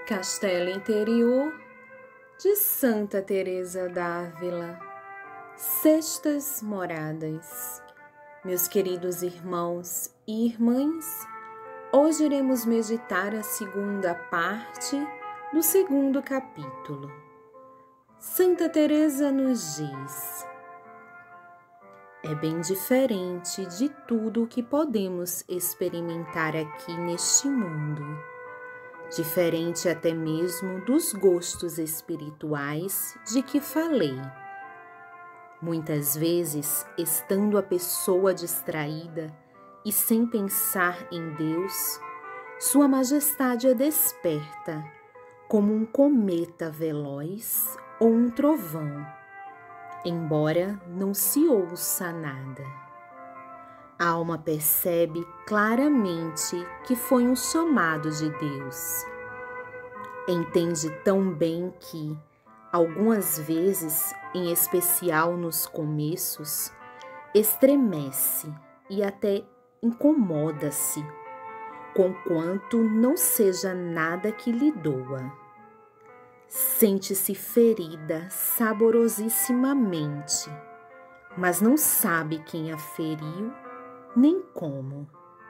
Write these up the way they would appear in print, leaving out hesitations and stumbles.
Castelo Interior de Santa Teresa d'Ávila. Sextas Moradas. Meus queridos irmãos e irmãs, hoje iremos meditar a segunda parte do segundo capítulo. Santa Teresa nos diz: é bem diferente de tudo o que podemos experimentar aqui neste mundo, diferente até mesmo dos gostos espirituais de que falei. Muitas vezes, estando a pessoa distraída e sem pensar em Deus, Sua Majestade a desperta, como um cometa veloz ou um trovão, embora não se ouça nada. A alma percebe claramente que foi um chamado de Deus. Entende tão bem que, algumas vezes, em especial nos começos, estremece e até incomoda-se, conquanto não seja nada que lhe doa. Sente-se ferida saborosissimamente, mas não sabe quem a feriu nem como.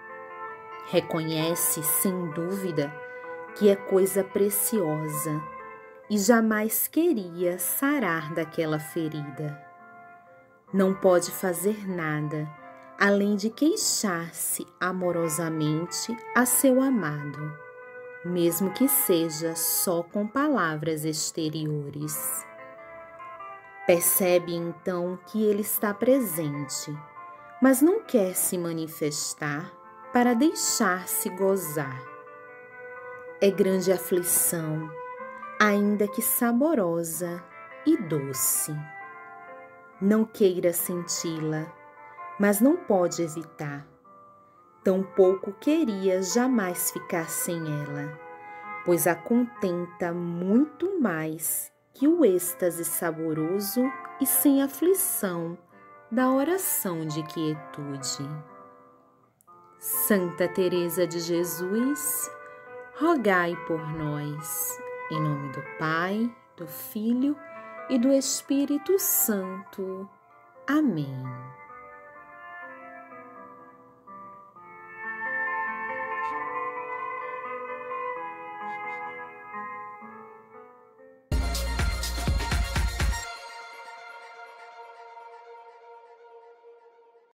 Reconhece, sem dúvida, que é coisa preciosa e jamais queria sarar daquela ferida. Não pode fazer nada além de queixar-se amorosamente a seu amado, mesmo que seja só com palavras exteriores. Percebe então que ele está presente, mas não quer se manifestar para deixar-se gozar. É grande aflição, ainda que saborosa e doce. Não queira senti-la, mas não pode evitar. Tampouco queria jamais ficar sem ela, pois a contenta muito mais que o êxtase saboroso e sem aflição da oração de quietude. Santa Teresa de Jesus, rogai por nós. Em nome do Pai, do Filho e do Espírito Santo. Amém.